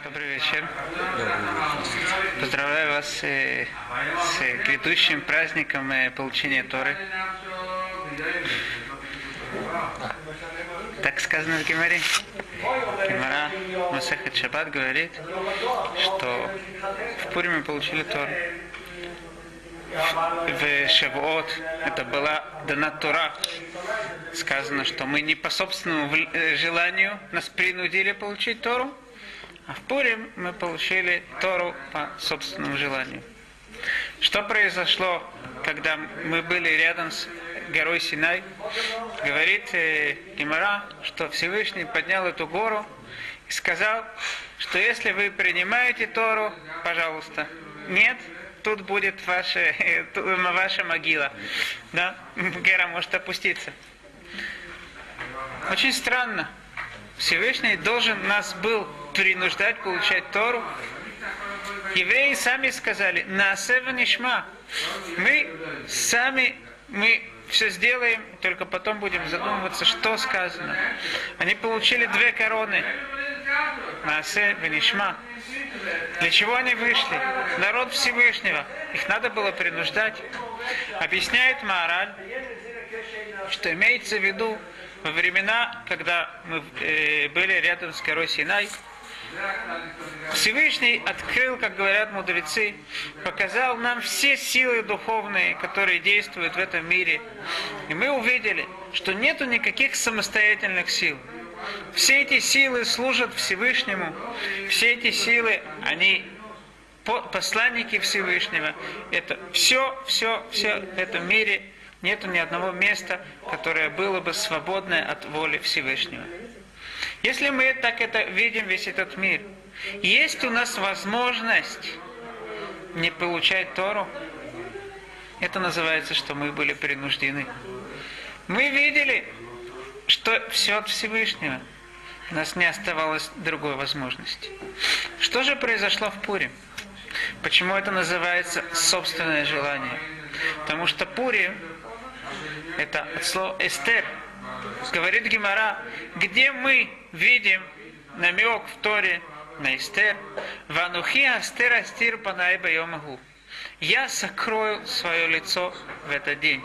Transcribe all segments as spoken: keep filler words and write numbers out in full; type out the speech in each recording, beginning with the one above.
Добрый вечер. Поздравляю вас э, с грядущим праздником э, получения Торы. Так сказано в Гемаре. Гемара Масехет Шаббат говорит, что в Пуриме мы получили Тору. В Шавуот это была дана Тора. Сказано, что мы не по собственному желанию нас принудили получить Тору, а в Пурим мы получили Тору по собственному желанию. Что произошло, когда мы были рядом с горой Синай? Говорит э, Гемара, что Всевышний поднял эту гору и сказал, что если вы принимаете Тору, пожалуйста, нет, тут будет ваша, э, ваша могила. Да? Гора может опуститься. Очень странно. Всевышний должен нас был принуждать получать Тору. Евреи сами сказали, «Наасева нишма». Мы сами, мы все сделаем, только потом будем задумываться, что сказано. Они получили две короны. «Наасева нишма». Для чего они вышли? Народ Всевышнего. Их надо было принуждать. Объясняет Маораль, что имеется в виду, во времена, когда мы э, были рядом с горой Синай, Всевышний открыл, как говорят мудрецы, показал нам все силы духовные, которые действуют в этом мире. И мы увидели, что нету никаких самостоятельных сил. Все эти силы служат Всевышнему. Все эти силы, они посланники Всевышнего. Это все, все, все в этом мире. Нету ни одного места, которое было бы свободное от воли Всевышнего. Если мы так это видим, весь этот мир, есть у нас возможность не получать Тору, это называется, что мы были принуждены. Мы видели, что все от Всевышнего. У нас не оставалось другой возможности. Что же произошло в Пурим? Почему это называется собственное желание? Потому что Пурим — это от слова «эстер». Говорит Гемара, где мы видим намек в Торе на Эстер. «Ванухи астер астир панай байом агу». Я сокрою свое лицо в этот день.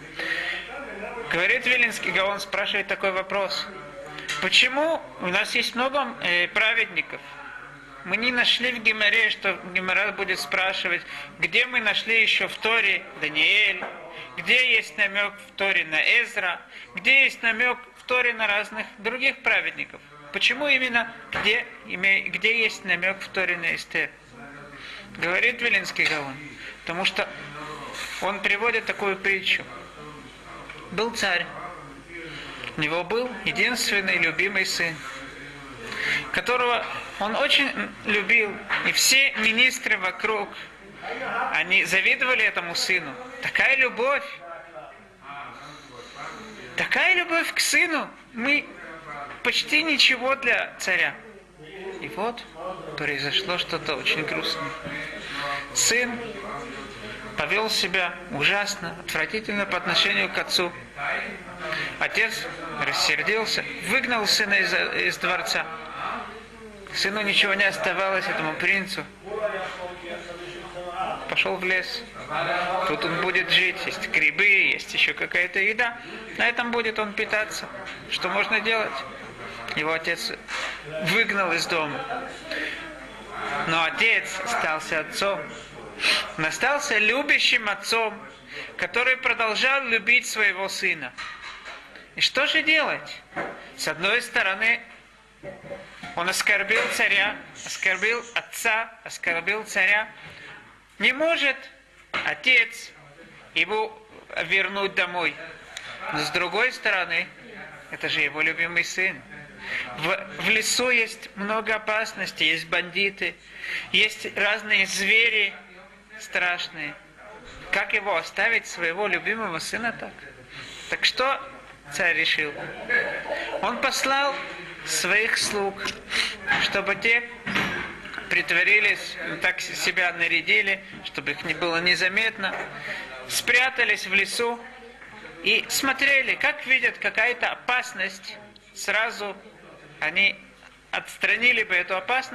Говорит Вилинский Гаон, спрашивает такой вопрос. Почему у нас есть много э, праведников? Мы не нашли в Гемаре, что Гемара будет спрашивать, где мы нашли еще в Торе Даниэль, где есть намек в Торе на Эзра, где есть намек в Торе на разных других праведников. Почему именно где, где есть намек в Торе на Эстер? Говорит Вилинский Гаон, потому что он приводит такую притчу. Был царь, у него был единственный любимый сын, которого он очень любил, и все министры вокруг, они завидовали этому сыну. Такая любовь, такая любовь к сыну, мы почти ничего для царя. И вот произошло что-то очень грустное. Сын повел себя ужасно, отвратительно по отношению к отцу. Отец рассердился, выгнал сына из, из дворца. Сыну ничего не оставалось, этому принцу. Пошел в лес. Тут он будет жить, есть грибы, есть еще какая-то еда. На этом будет он питаться. Что можно делать? Его отец выгнал из дома. Но отец остался отцом. Он остался любящим отцом, который продолжал любить своего сына. И что же делать? С одной стороны, он оскорбил царя, оскорбил отца, оскорбил царя. Не может отец его вернуть домой. Но с другой стороны, это же его любимый сын. В, в лесу есть много опасностей, есть бандиты, есть разные звери страшные. Как его оставить, своего любимого сына так? Так что царь решил? Он послал своих слуг, чтобы те притворились, так себя нарядили, чтобы их не было незаметно, спрятались в лесу и смотрели, как видят какая-то опасность, сразу они отстранили бы эту опасность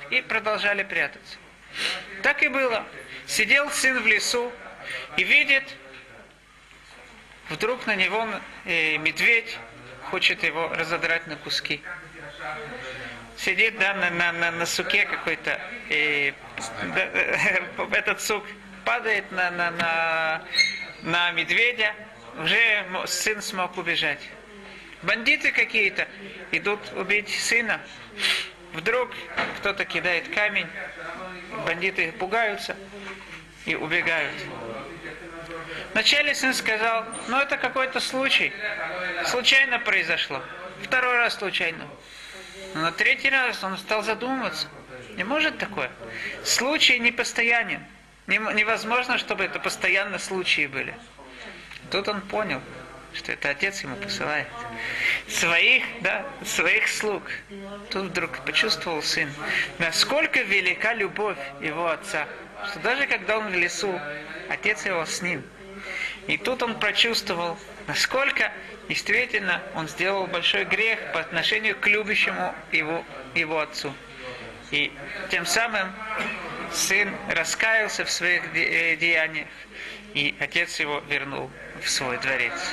и продолжали прятаться. Так и было. Сидел сын в лесу и видит, вдруг на него э, медведь хочет его разодрать на куски. Сидит, да, на, на, на, на суке какой-то, и да, этот сук падает на, на, на, на медведя, уже сын смог убежать. Бандиты какие-то идут убить сына. Вдруг кто-то кидает камень, бандиты пугаются и убегают. Вначале сын сказал, ну это какой-то случай, случайно произошло. Второй раз случайно. Но на третий раз он стал задумываться. Не может такое. Случай непостоянен. Невозможно, чтобы это постоянно случаи были. Тут он понял, что это отец ему посылает своих, да, своих слуг. Тут вдруг почувствовал сын, насколько велика любовь его отца, что даже когда он в лесу, отец его с ним. И тут он прочувствовал, насколько действительно он сделал большой грех по отношению к любящему его, его отцу. И тем самым сын раскаялся в своих деяниях, и отец его вернул в свой дворец.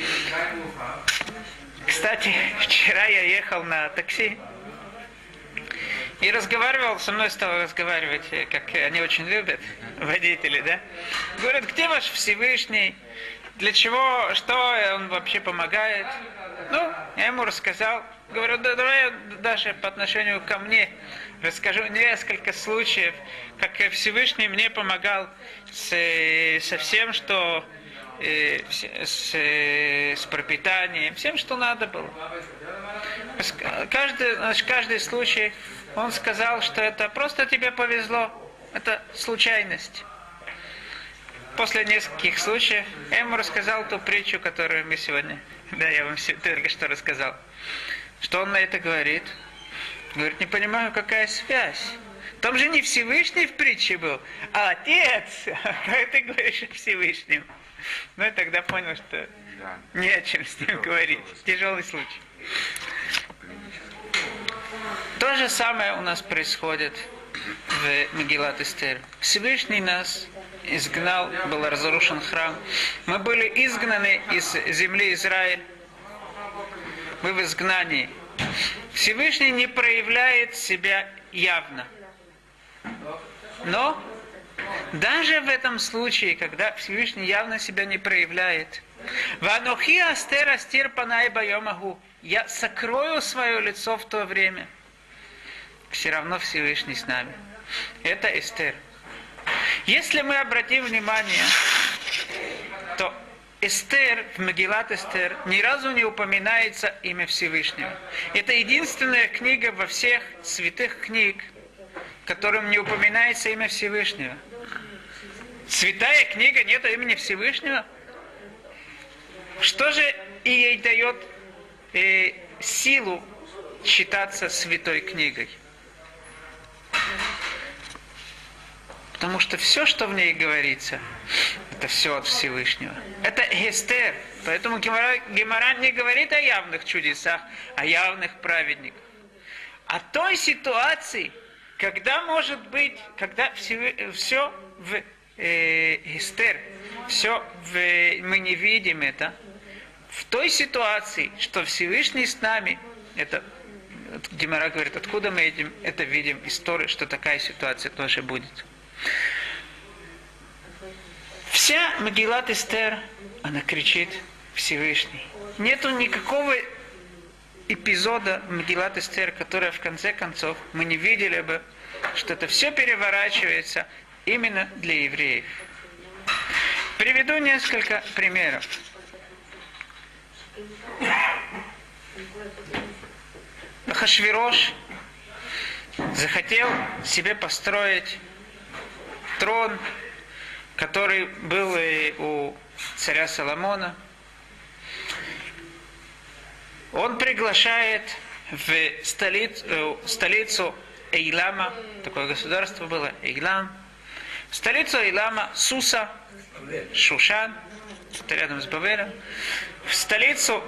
Кстати, вчера я ехал на такси и разговаривал, со мной стал разговаривать, как они очень любят, водители, да? Говорят, где ваш Всевышний? Для чего, что он вообще помогает? Ну, я ему рассказал. Говорю, да, давай даже по отношению ко мне расскажу несколько случаев, как Всевышний мне помогал с, со всем, что э, с, с пропитанием, всем, что надо было. Каждый, значит, каждый случай он сказал, что это просто тебе повезло, это случайность. После нескольких случаев я ему рассказал ту притчу, которую мы сегодня, да, я вам только что рассказал. Что он на это говорит? Говорит, не понимаю, какая связь. Там же не Всевышний в притче был, а отец. Как ты говоришь о Всевышнем? Ну и тогда понял, что не о чем с ним говорить. Тяжелый случай. То же самое у нас происходит в Мегилат Эстер. Всевышний нас изгнал, был разрушен храм. Мы были изгнаны из земли Израиль. Мы в изгнании. Всевышний не проявляет себя явно. Но даже в этом случае, когда Всевышний явно себя не проявляет, «Ванохи астер астир панай байомагу» я сокрою свое лицо в то время. Все равно Всевышний с нами. Это Эстер. Если мы обратим внимание, то Эстер, в Мегилат Эстер, ни разу не упоминается имя Всевышнего. Это единственная книга во всех святых книг, в котором не упоминается имя Всевышнего. Святая книга, нет имени Всевышнего. Что же и ей дает э, силу считаться святой книгой? Потому что все, что в ней говорится, это все от Всевышнего. Это Эстер. Поэтому Гемара, Гемара не говорит о явных чудесах, о явных праведниках. О той ситуации, когда может быть, когда все, все в э, Эстер, все в, мы не видим это, в той ситуации, что Всевышний с нами, это Гемара говорит, откуда мы видим, это видим из Торы, что такая ситуация тоже будет. Вся Мегилат Эстер, она кричит Всевышний. Нету никакого эпизода в Мегилат Эстер, который в конце концов мы не видели бы, что это все переворачивается именно для евреев. Приведу несколько примеров. Ахашвирош захотел себе построить трон, который был и у царя Соломона. Он приглашает в столицу, столицу Эйлама, такое государство было, Эйлам, в столицу Эйлама Суса, Шушан, это рядом с Бавелем, в столицу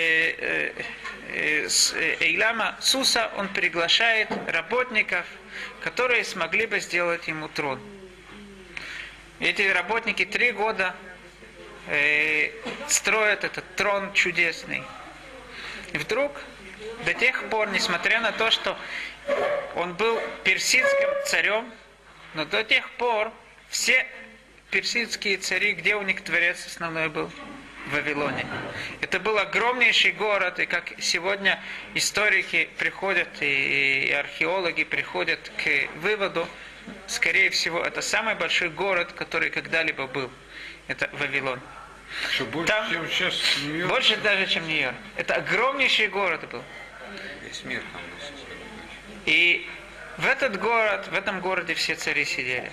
э, э, э, Эйлама Суса он приглашает работников, которые смогли бы сделать ему трон. Эти работники три года э, строят этот трон чудесный. И вдруг, до тех пор, несмотря на то, что он был персидским царем, но до тех пор все персидские цари, где у них дворец основной был? В Вавилоне. Это был огромнейший город, и как сегодня историки приходят, и археологи приходят к выводу, скорее всего, это самый большой город, который когда-либо был. Это Вавилон. Что, больше, Там, чем сейчас Нью-Йорк? Больше даже, чем Нью-Йорк. Это огромнейший город был. Весь мир там. И в этот город, в этом городе все цари сидели.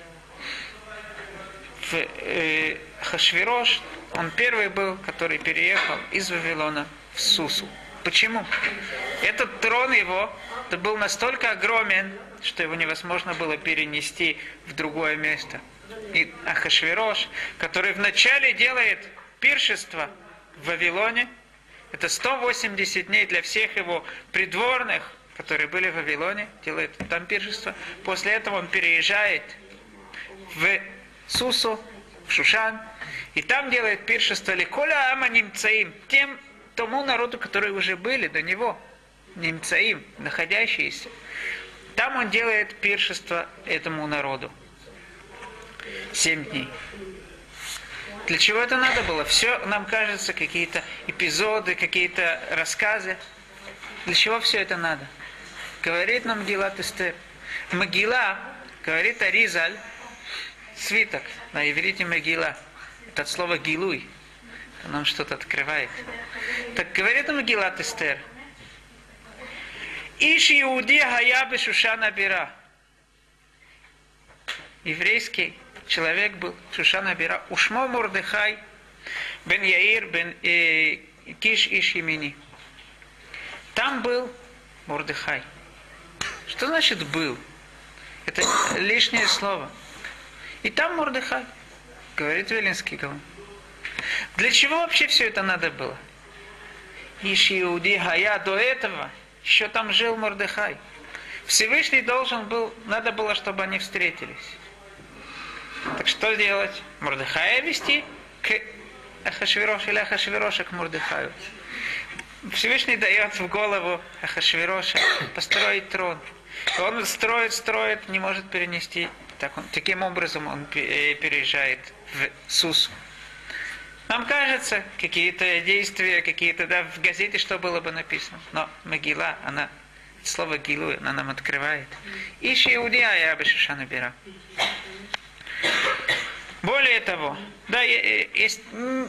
В, э, Хашвирош, он первый был, который переехал из Вавилона в Сусу. Почему? Этот трон его это был настолько огромен, что его невозможно было перенести в другое место. И Ахашвирош, который вначале делает пиршество в Вавилоне, это сто восемьдесят дней для всех его придворных, которые были в Вавилоне, делает там пиршество. После этого он переезжает в Сусу, в Шушан, и там делает пиршество ликоля ама нимцаим, тем, тому народу, которые уже были до него, нимцаим, находящиеся. Там он делает пиршество этому народу. Семь дней. Для чего это надо было? Все, нам кажется, какие-то эпизоды, какие-то рассказы. Для чего все это надо? Говорит нам Мегилат Эстер. Мегила, говорит Аризаль, свиток, на иврите Мегила. Это от слова гилуй. Это нам что-то открывает. Так говорит нам Мегилат Эстер. Иш Иуди хая бешушана бира. Еврейский человек был в Шушана бира. Ушмо Мордехай бен Яир бен э, Киш иш Емини. Там был Мордехай. Что значит был? Это лишнее слово. И там Мордехай, говорит Вилинский Гаон. Для чего вообще все это надо было? Иш Иуди хая, до этого еще там жил Мордехай. Всевышний должен был, надо было, чтобы они встретились. Так что делать? Мордехая вести к Ахашвирошу или Ахашвироша к Мордехаю. Всевышний дает в голову Ахашвироша построить трон. Он строит, строит, не может перенести. Так он, таким образом он переезжает в Сусу. Нам кажется, какие-то действия, какие-то, да, в газете что было бы написано. Но Мегила, она, слово Гилу, она нам открывает. Иши Иудия я бы Шушана бира. Более того, да, есть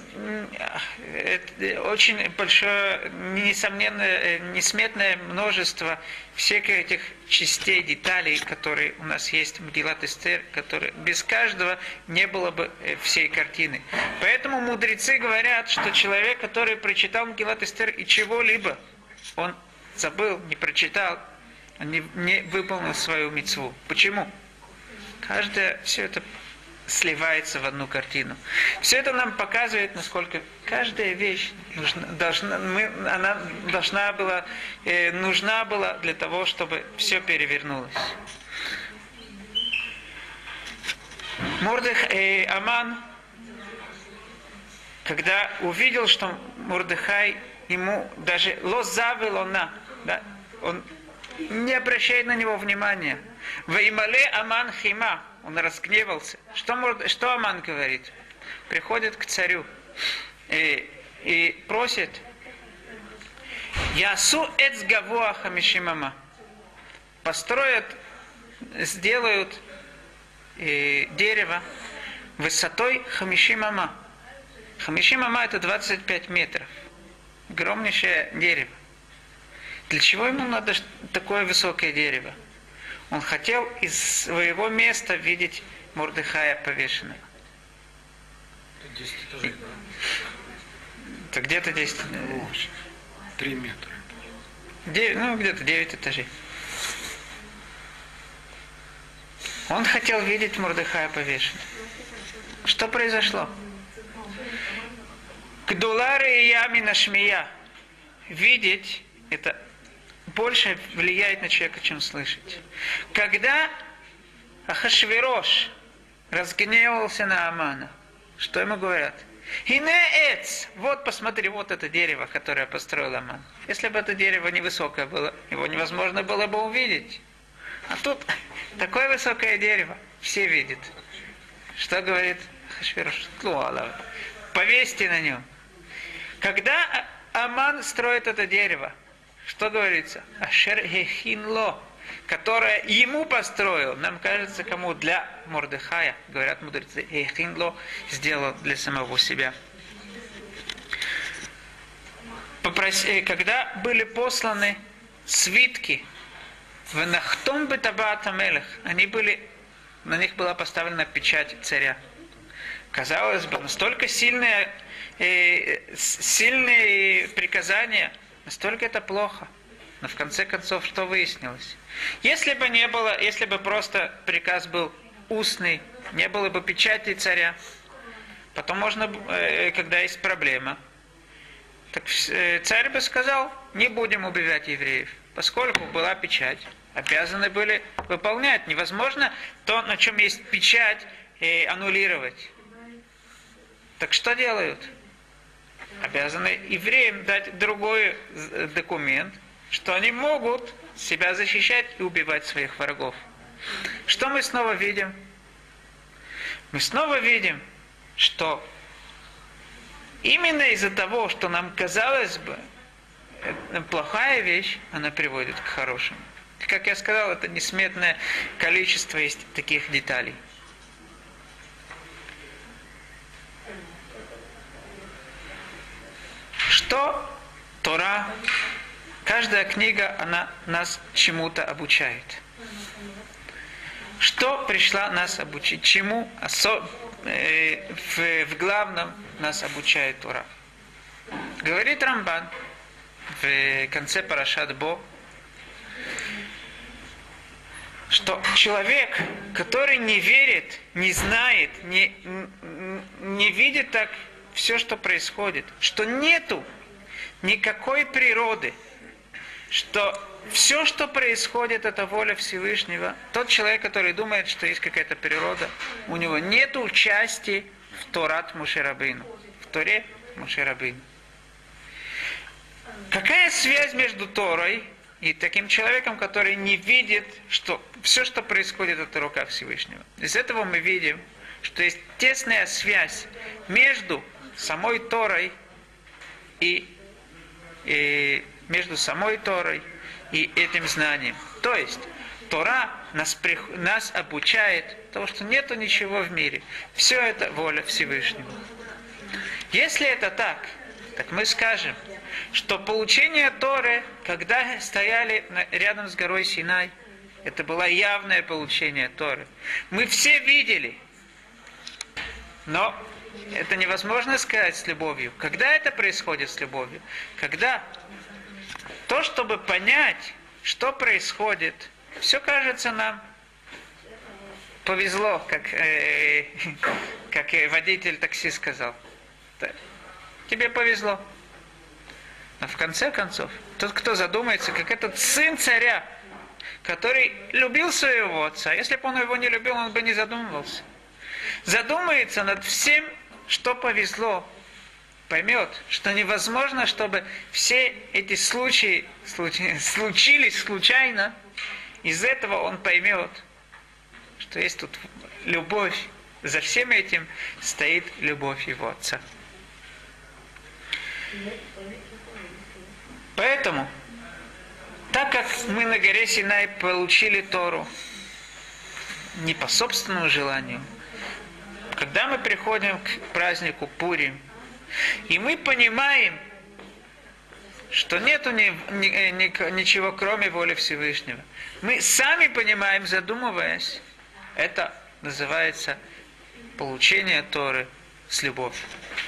очень большое, несомненно, несметное множество всех этих частей, деталей, которые у нас есть в Мегилат Эстер, которые без каждого не было бы всей картины. Поэтому мудрецы говорят, что человек, который прочитал Мегилат Эстер и чего-либо, он забыл, не прочитал, он не, не выполнил свою мицву. Почему? Каждое, все это сливается в одну картину. Все это нам показывает, насколько каждая вещь нужна, должна, мы, она должна была, э, нужна была для того, чтобы все перевернулось. Мордех, э, Аман, когда увидел, что Мордехай ему даже лозавелона, да, он не обращает на него внимания. Ваимале Аман хима, он разгневался. Что, что Аман говорит? Приходит к царю и, и просит: Ясу эц гавуа хамишимама. Построят, сделают э, дерево высотой хамишимама. Хамишимама это двадцать пять метров. Огромнейшее дерево. Для чего ему надо такое высокое дерево? Он хотел из своего места видеть Мордехая повешенного. десять этажей, да? Это где-то десять. Три метра. девять, ну, где-то девять этажей. Он хотел видеть Мордехая повешенного. Что произошло? Кдулары и ями нашмия. Видеть это больше влияет на человека, чем слышать. Когда Ахашвирош разгневался на Амана, что ему говорят? Хинеэц, вот посмотри, вот это дерево, которое построил Аман. Если бы это дерево невысокое было, его невозможно было бы увидеть. А тут такое высокое дерево, все видят. Что говорит Ахашвирош? Повесьте на нем. Когда Аман строит это дерево, что говорится? Ашер хехинло, которое ему построил. Нам кажется, кому? Для Мордехая. Говорят мудрецы, хехинло сделал для самого себя. Попроси, когда были посланы свитки в Нахтом Бетабаат Амелех, они были, на них была поставлена печать царя. Казалось бы, настолько сильные, э, сильные приказания, настолько это плохо. Но в конце концов, что выяснилось? Если бы не было, если бы просто приказ был устный, не было бы печати царя, потом можно, э, когда есть проблема, так э, царь бы сказал, не будем убивать евреев, поскольку была печать, обязаны были выполнять. Невозможно то, на чем есть печать, э, аннулировать. Так что делают? Обязаны евреям дать другой документ, что они могут себя защищать и убивать своих врагов. Что мы снова видим? Мы снова видим, что именно из-за того, что нам казалось бы плохая вещь, она приводит к хорошему. Как я сказал, это несметное количество есть таких деталей. Что Тора, каждая книга, она нас чему-то обучает. Что пришла нас обучить? Чему осо- э, в, в главном нас обучает Тора? Говорит Рамбан в конце Парашат Бо, что человек, который не верит, не знает, не, не видит так все, что происходит, что нету никакой природы, что все, что происходит, это воля Всевышнего. Тот человек, который думает, что есть какая-то природа, у него нет участия в Торат Моше Рабейну, в Торе Моше Рабейну. Какая связь между Торой и таким человеком, который не видит, что все, что происходит, это рука Всевышнего? Из этого мы видим, что есть тесная связь между самой Торой и, и между самой Торой и этим знанием. То есть Тора нас, нас обучает тому, что нету ничего в мире. Все это воля Всевышнего. Если это так, так мы скажем, что получение Торы, когда стояли рядом с горой Синай, это было явное получение Торы. Мы все видели, но это невозможно сказать с любовью. Когда это происходит с любовью? Когда то, чтобы понять, что происходит, все кажется нам повезло, как, э, как водитель такси сказал. Тебе повезло. Но в конце концов, тот, кто задумается, как этот сын царя, который любил своего отца, если бы он его не любил, он бы не задумывался. Задумается над всем, что повезло, поймет, что невозможно, чтобы все эти случаи случ- случились случайно. Из этого он поймет, что есть тут любовь. За всем этим стоит любовь его отца. Поэтому, так как мы на горе Синай получили Тору не по собственному желанию, когда мы приходим к празднику Пурим, и мы понимаем, что нету ни, ни, ни, ничего кроме воли Всевышнего, мы сами понимаем, задумываясь, это называется получение Торы с любовью.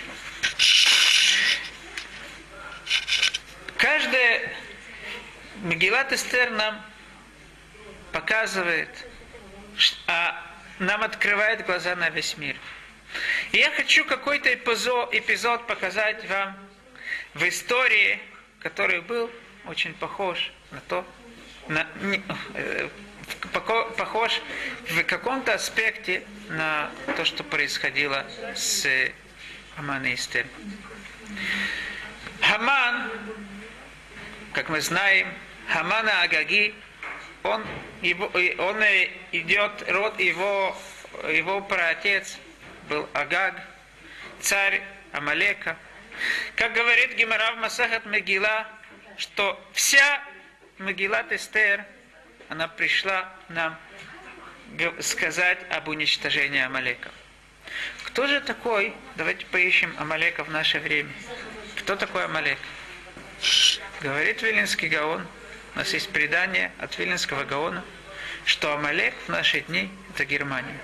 Каждая Мегилат Эстер нам показывает, а нам открывает глаза на весь мир. И я хочу какой-то эпизод, эпизод показать вам в истории, который был очень похож на то, на, не, э, похож в каком-то аспекте на то, что происходило с Хаман и Эстер. Хаман, как мы знаем, Хамана Агаги, он, его, он идет, род его, его праотец был Агаг, царь Амалека. Как говорит Гемара в Масахат Мегила, что вся Мегилат Эстер, она пришла нам сказать об уничтожении Амалека. Кто же такой? Давайте поищем Амалека в наше время. Кто такой Амалек? Говорит Вилинский Гаон, у нас есть предание от Вилинского Гаона, что Амалек в наши дни это Германия.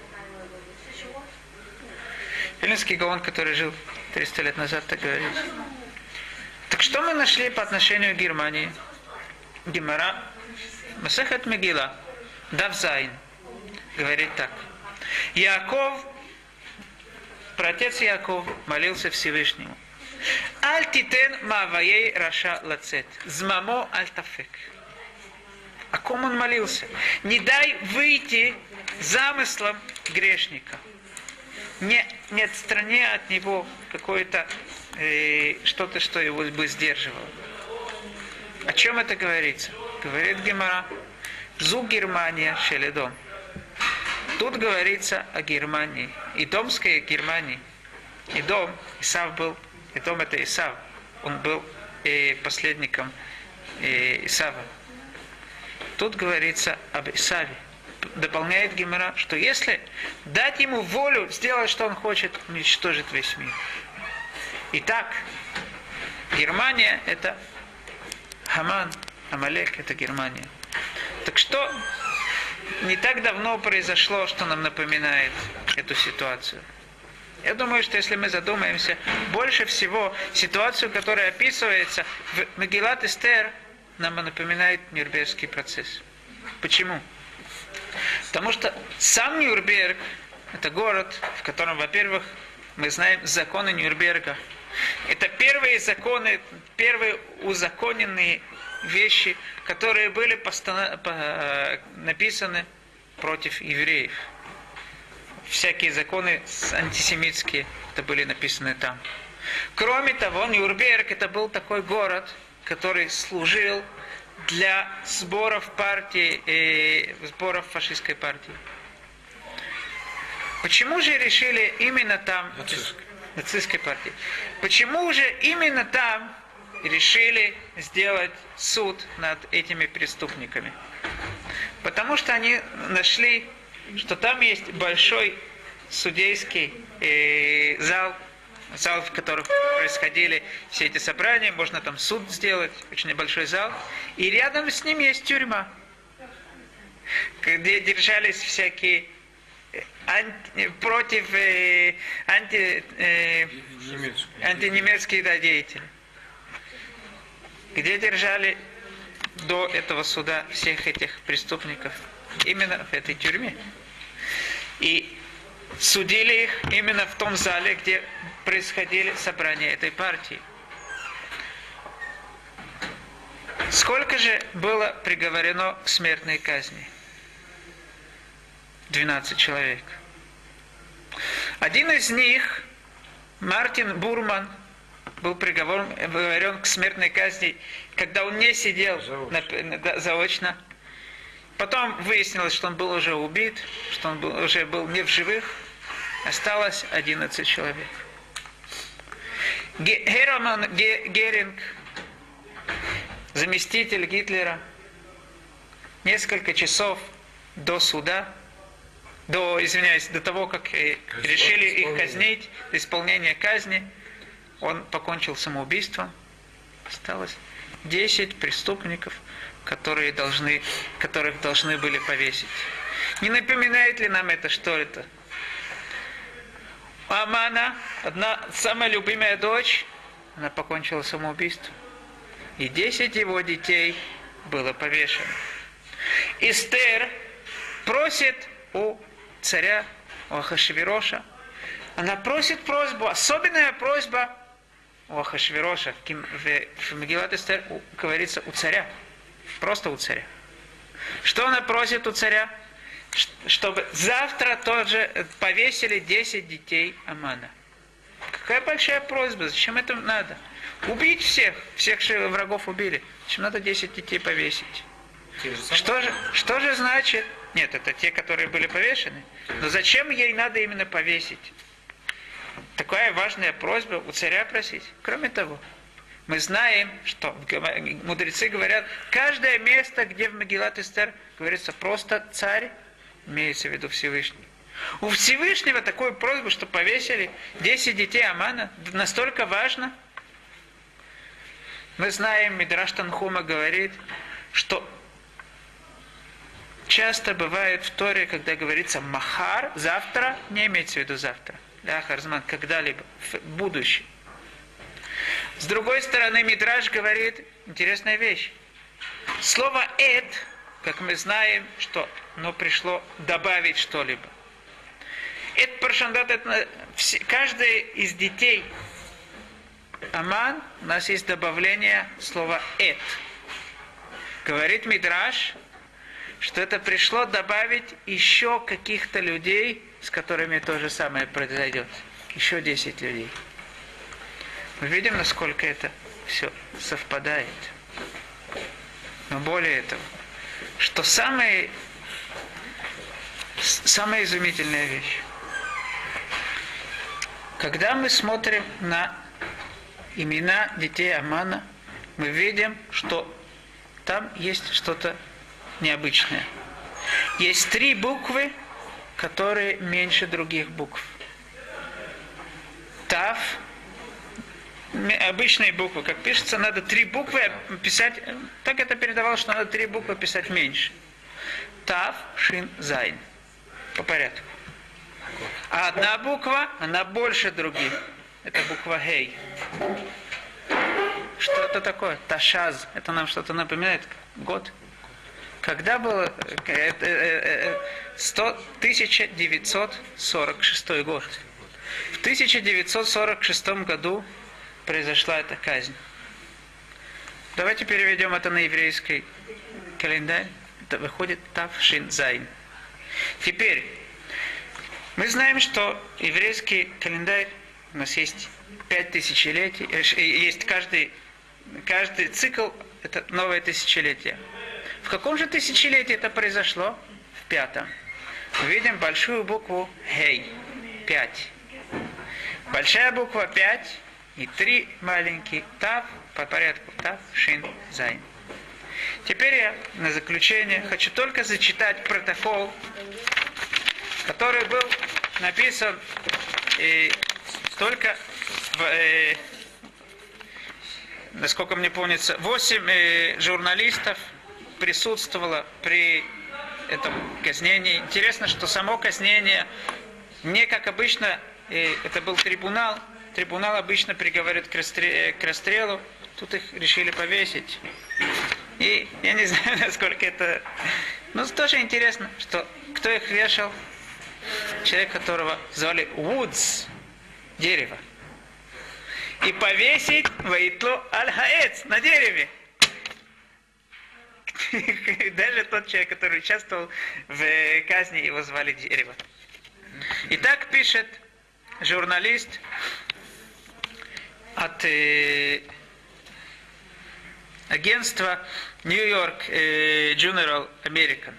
Вилинский Гаон, который жил триста лет назад, так говорит. Так что мы нашли по отношению к Германии? Гемара Масехет Мегила, Дав Зайн, говорит так. Яаков, праотец Яаков, молился Всевышнему. Аль титен мааваей раша лацет. Змамо аль тафек. О ком он молился? Не дай выйти замыслом грешника. Не, не отстрани от него какое-то э, что-то, что его бы сдерживало. О чем это говорится? Говорит Гемара. Зу Германия шеледом. Тут говорится о Германии. Идомской Германии. Идом, Исав был, Идом это Исав. Он был э, последником э, Исава. Тут говорится об Исаве. Дополняет Гемара, что если дать ему волю сделать, что он хочет, уничтожит весь мир. Итак, Германия это Хаман, Амалек это Германия. Так что не так давно произошло, что нам напоминает эту ситуацию. Я думаю, что если мы задумаемся, больше всего ситуацию, которая описывается в Мегилат Эстер, нам напоминает Нюрнбергский процесс. Почему? Потому что сам Нюрнберг – это город, в котором, во-первых, мы знаем законы Нюрнберга. Это первые законы, первые узаконенные вещи, которые были постанов... написаны против евреев. Всякие законы антисемитские, это были написаны там. Кроме того, Нюрнберг это был такой город, который служил для сборов партии, э, сборов фашистской партии. Почему же решили именно там, Нацистской. нацистской партии, почему же именно там решили сделать суд над этими преступниками? Потому что они нашли, что там есть большой судейский э, зал, зал, в котором происходили все эти собрания, можно там суд сделать, очень большой зал, и рядом с ним есть тюрьма, где держались всякие анти, против э, анти, э, антинемецкие да, деятели, где держали до этого суда всех этих преступников именно в этой тюрьме. И судили их именно в том зале, где происходили собрания этой партии. Сколько же было приговорено к смертной казни? двенадцать человек. Один из них, Мартин Бурман, был приговорен к смертной казни, когда он не сидел заочно. На, да, заочно. Потом выяснилось, что он был уже убит, что он был, уже был не в живых. Осталось одиннадцать человек. Герман Геринг, заместитель Гитлера, несколько часов до суда, до, извиняюсь, до того, как решили их казнить, до исполнения казни, он покончил самоубийством. Осталось десять преступников, которые должны, которых должны были повесить. Не напоминает ли нам это, что это? Амана, одна самая любимая дочь, она покончила самоубийством. И десять его детей было повешено. Эстер просит у царя, у Ахашвироша, она просит просьбу, особенная просьба у Ахашвироша, в Мегилат Эстер говорится у царя. Просто у царя. Что она просит у царя? Чтобы завтра тоже повесили десять детей Амана. Какая большая просьба, зачем это надо? Убить всех, всех врагов убили. Зачем надо десять детей повесить? Что же, что же значит? Нет, это те, которые были повешены. Но зачем ей надо именно повесить? Такая важная просьба у царя просить. Кроме того, мы знаем, что мудрецы говорят, каждое место, где в Мегилат Эстер говорится просто царь, имеется в виду Всевышний. У Всевышнего такую просьбу, что повесили десять детей Амана, настолько важно. Мы знаем, Мидраш Танхума говорит, что часто бывает в Торе, когда говорится махар, завтра, не имеется в виду завтра, ляхарзман, когда-либо, в будущем. С другой стороны, Мидраш говорит интересная вещь. Слово «эт», как мы знаем, что оно пришло добавить что-либо. Эт паршандат, это каждый из детей Аман, у нас есть добавление слова «эт». Говорит Мидраш, что это пришло добавить еще каких-то людей, с которыми то же самое произойдет. Еще десять людей. Мы видим, насколько это все совпадает. Но более того, что самое, самая изумительная вещь. Когда мы смотрим на имена детей Амана, мы видим, что там есть что-то необычное. Есть три буквы, которые меньше других букв. Тав, обычные буквы, как пишется, надо три буквы писать, так это передавалось, что надо три буквы писать меньше. Тав, Шин, Зайн. По порядку. А одна буква, она больше других. Это буква Гей. Что это такое? Ташаз. Это нам что-то напоминает? Год. Когда было тысяча девятьсот сорок шестой год. В тысяча девятьсот сорок шестом году произошла эта казнь. Давайте переведем это на еврейский календарь. Это выходит Тав Шин Зайн. Теперь, мы знаем, что еврейский календарь, у нас есть пять тысячелетий, есть каждый, каждый цикл, это новое тысячелетие. В каком же тысячелетии это произошло? В пятом. Мы видим большую букву Хей. Пять. Большая буква пять и три маленькие Тав, по порядку Тав, Шин, Зайн. Теперь я на заключение хочу только зачитать протокол, который был написан э, только в, э, насколько мне помнится, восемь э, журналистов присутствовало при этом казнении. Интересно, что само казнение не как обычно, э, это был трибунал. Трибунал обычно приговорит к, расстрел, к расстрелу. Тут их решили повесить. И я не знаю, насколько это... Но тоже интересно, что кто их вешал? Человек, которого звали Вудс, дерево. И повесить Ваитло Аль-Хаэц на дереве. Даже тот человек, который участвовал в казни, его звали дерево. И так пишет журналист от э, агентства New York э, General American.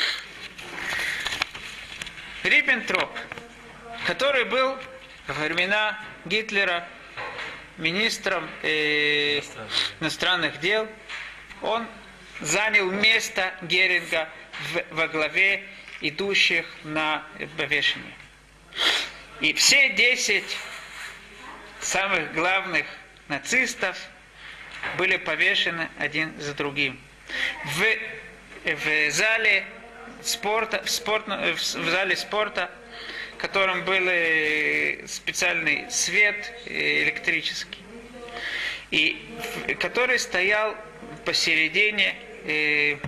Риббентроп, который был во времена Гитлера министром э, иностранных дел, он занял место Геринга в, во главе идущих на повешение. И все десять самых главных нацистов были повешены один за другим. В, в зале спорта, в, спорт, в зале спорта, в котором был специальный свет электрический, и который стоял посередине, э,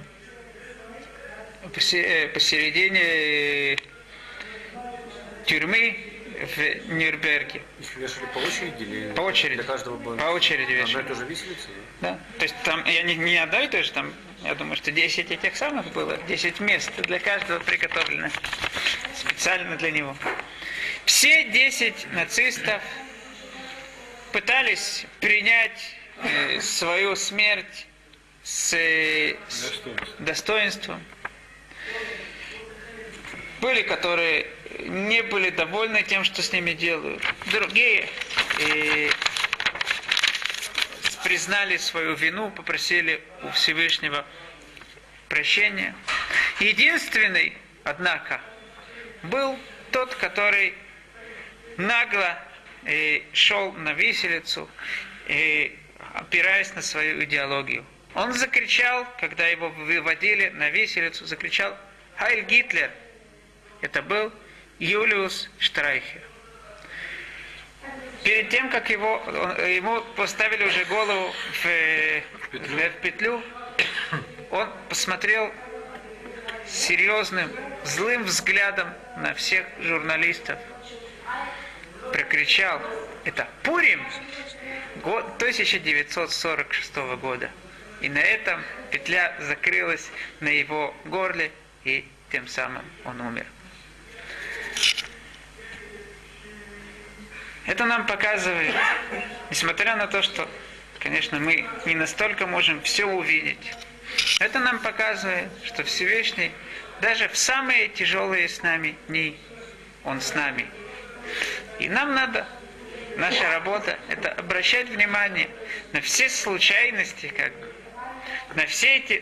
посередине тюрьмы, в Нюрнберге. Их вешали по очереди или По очереди. для каждого было? По очереди Одна и вешали. та же виселица? Да? Да. То есть там, я не, не одной и той же, там, я думаю, что десять этих самых было, десять мест для каждого приготовлено специально для него. Все десять нацистов пытались принять э, свою смерть с, э, с Достоинство. достоинством. Были, которые не были довольны тем, что с ними делают. Другие э, признали свою вину, попросили у Всевышнего прощения. Единственный, однако, был тот, который нагло э, шел на виселицу, э, опираясь на свою идеологию. Он закричал, когда его выводили на виселицу, закричал «Хайль Гитлер!» Это был Юлиус Штрайхер. Перед тем, как его, он, ему поставили уже голову в, в, петлю. в петлю, он посмотрел серьезным, злым взглядом на всех журналистов. Прокричал: это Пурим, год тысяча девятьсот сорок шестого года. И на этом петля закрылась на его горле, и тем самым он умер. Это нам показывает, несмотря на то, что, конечно, мы не настолько можем все увидеть, это нам показывает, что Всевышний даже в самые тяжелые с нами дни, Он с нами. И нам надо, наша работа, это обращать внимание на все случайности, как бы, на все эти,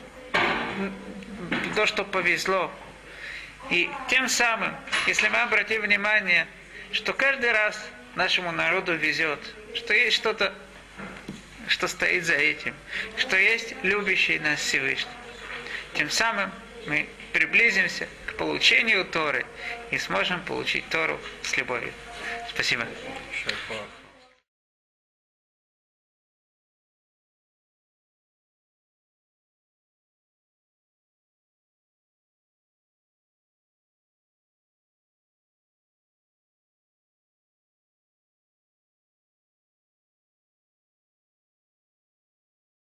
то, что повезло. И тем самым, если мы обратим внимание, что каждый раз нашему народу везет, что есть что-то, что стоит за этим, что есть любящий нас Всевышний. Тем самым мы приблизимся к получению Торы и сможем получить Тору с любовью. Спасибо.